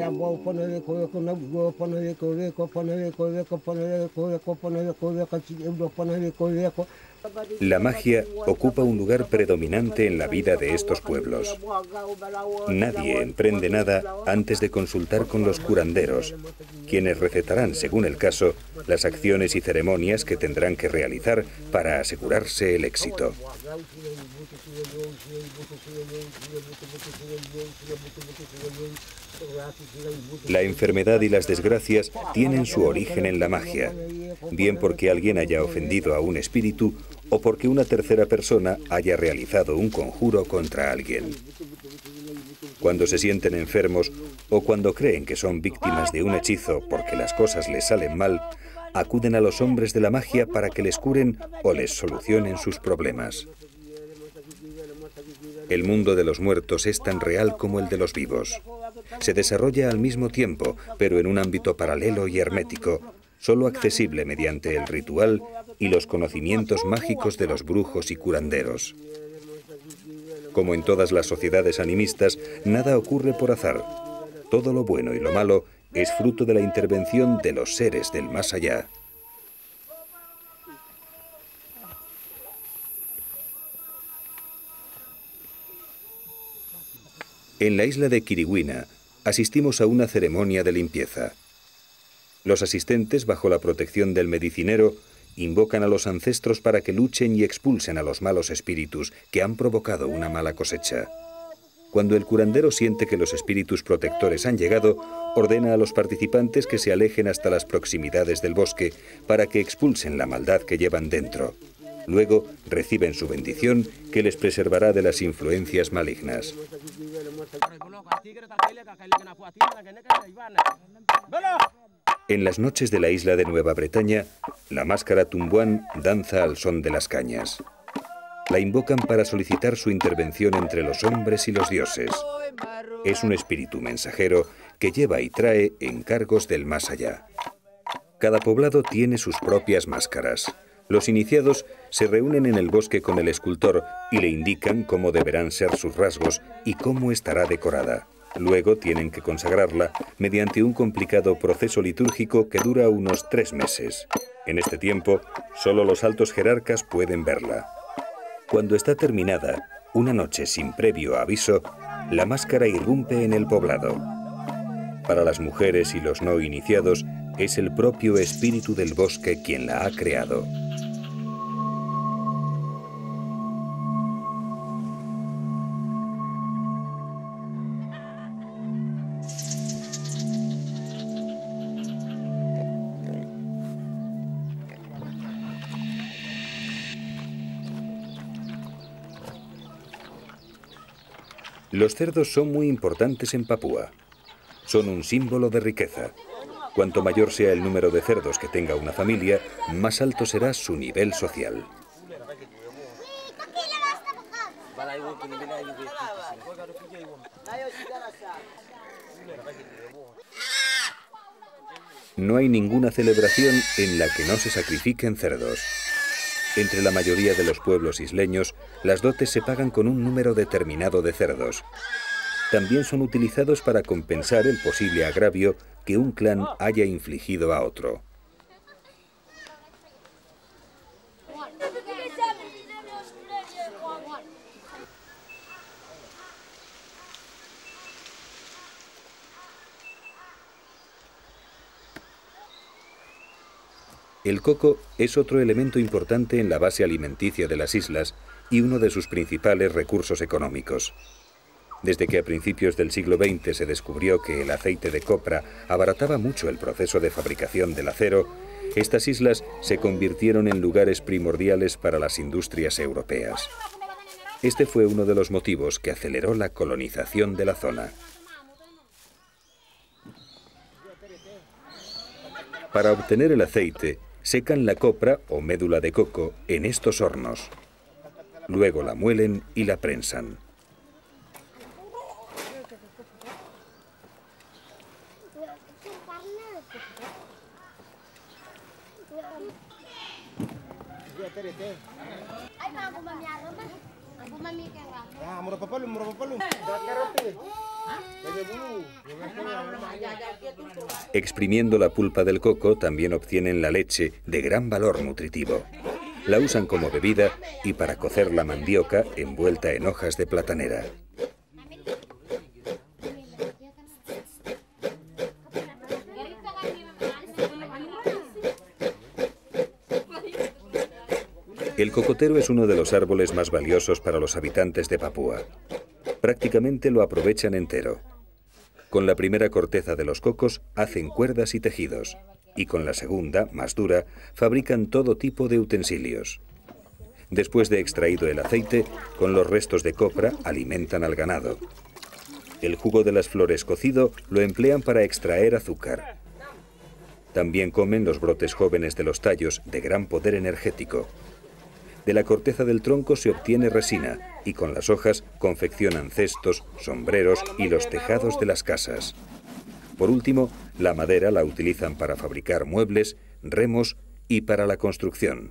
La magia ocupa un lugar predominante en la vida de estos pueblos. Nadie emprende nada antes de consultar con los curanderos, quienes recetarán, según el caso, las acciones y ceremonias que tendrán que realizar para asegurarse el éxito. La enfermedad y las desgracias tienen su origen en la magia, bien porque alguien haya ofendido a un espíritu o porque una tercera persona haya realizado un conjuro contra alguien. Cuando se sienten enfermos o cuando creen que son víctimas de un hechizo porque las cosas les salen mal, acuden a los hombres de la magia para que les curen o les solucionen sus problemas. El mundo de los muertos es tan real como el de los vivos. Se desarrolla al mismo tiempo, pero en un ámbito paralelo y hermético, solo accesible mediante el ritual y los conocimientos mágicos de los brujos y curanderos. Como en todas las sociedades animistas, nada ocurre por azar. Todo lo bueno y lo malo es fruto de la intervención de los seres del más allá. En la isla de Quiriguina asistimos a una ceremonia de limpieza. Los asistentes, bajo la protección del medicinero, invocan a los ancestros para que luchen y expulsen a los malos espíritus que han provocado una mala cosecha. Cuando el curandero siente que los espíritus protectores han llegado, ordena a los participantes que se alejen hasta las proximidades del bosque para que expulsen la maldad que llevan dentro. Luego reciben su bendición que les preservará de las influencias malignas. En las noches de la isla de Nueva Bretaña, la máscara Tumbuán danza al son de las cañas. La invocan para solicitar su intervención entre los hombres y los dioses. Es un espíritu mensajero que lleva y trae encargos del más allá. Cada poblado tiene sus propias máscaras. Los iniciados se reúnen en el bosque con el escultor y le indican cómo deberán ser sus rasgos y cómo estará decorada. Luego tienen que consagrarla mediante un complicado proceso litúrgico que dura unos 3 meses. En este tiempo, solo los altos jerarcas pueden verla. Cuando está terminada, una noche sin previo aviso, la máscara irrumpe en el poblado. Para las mujeres y los no iniciados, es el propio espíritu del bosque quien la ha creado. Los cerdos son muy importantes en Papúa. Son un símbolo de riqueza. Cuanto mayor sea el número de cerdos que tenga una familia, más alto será su nivel social. No hay ninguna celebración en la que no se sacrifiquen cerdos. Entre la mayoría de los pueblos isleños, las dotes se pagan con un número determinado de cerdos. También son utilizados para compensar el posible agravio que un clan haya infligido a otro. El coco es otro elemento importante en la base alimenticia de las islas y uno de sus principales recursos económicos. Desde que a principios del siglo XX se descubrió que el aceite de copra abarataba mucho el proceso de fabricación del acero, estas islas se convirtieron en lugares primordiales para las industrias europeas. Este fue uno de los motivos que aceleró la colonización de la zona. Para obtener el aceite, secan la copra o médula de coco en estos hornos. Luego la muelen y la prensan. Exprimiendo la pulpa del coco también obtienen la leche de gran valor nutritivo. La usan como bebida y para cocer la mandioca envuelta en hojas de platanera. El cocotero es uno de los árboles más valiosos para los habitantes de Papúa. Prácticamente lo aprovechan entero. Con la primera corteza de los cocos hacen cuerdas y tejidos, y con la segunda, más dura, fabrican todo tipo de utensilios. Después de extraído el aceite, con los restos de copra alimentan al ganado. El jugo de las flores cocido lo emplean para extraer azúcar. También comen los brotes jóvenes de los tallos, de gran poder energético. De la corteza del tronco se obtiene resina y con las hojas confeccionan cestos, sombreros y los tejados de las casas. Por último, la madera la utilizan para fabricar muebles, remos y para la construcción.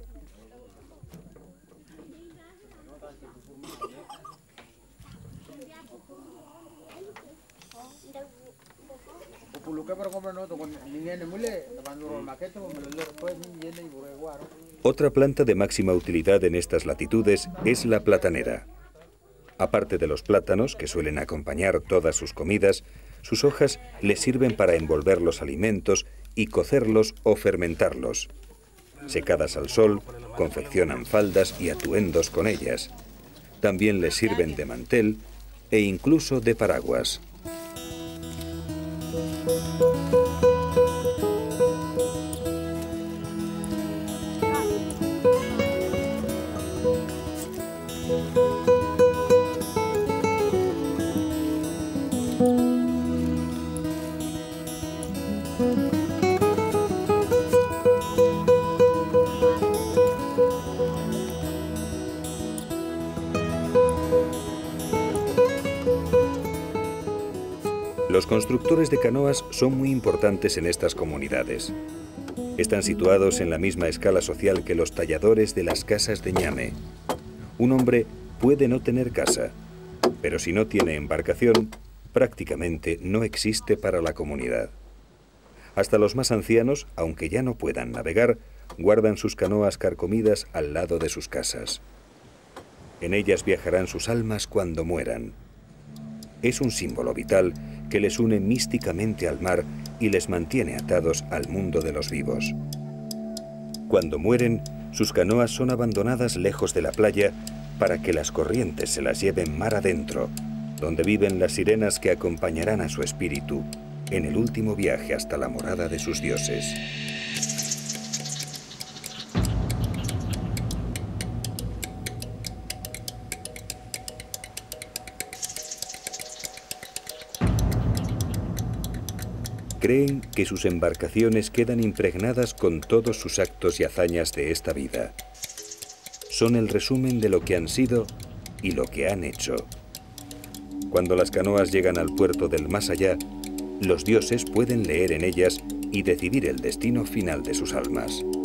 Otra planta de máxima utilidad en estas latitudes es la platanera. Aparte de los plátanos, que suelen acompañar todas sus comidas, sus hojas les sirven para envolver los alimentos y cocerlos o fermentarlos. Secadas al sol, confeccionan faldas y atuendos con ellas. También les sirven de mantel e incluso de paraguas. Los constructores de canoas son muy importantes en estas comunidades. Están situados en la misma escala social que los talladores de las casas de ñame. Un hombre puede no tener casa, pero si no tiene embarcación, prácticamente no existe para la comunidad. Hasta los más ancianos, aunque ya no puedan navegar, guardan sus canoas carcomidas al lado de sus casas. En ellas viajarán sus almas cuando mueran. Es un símbolo vital que les une místicamente al mar y les mantiene atados al mundo de los vivos. Cuando mueren, sus canoas son abandonadas lejos de la playa para que las corrientes se las lleven mar adentro, donde viven las sirenas que acompañarán a su espíritu en el último viaje hasta la morada de sus dioses. Creen que sus embarcaciones quedan impregnadas con todos sus actos y hazañas de esta vida. Son el resumen de lo que han sido y lo que han hecho. Cuando las canoas llegan al puerto del más allá, los dioses pueden leer en ellas y decidir el destino final de sus almas.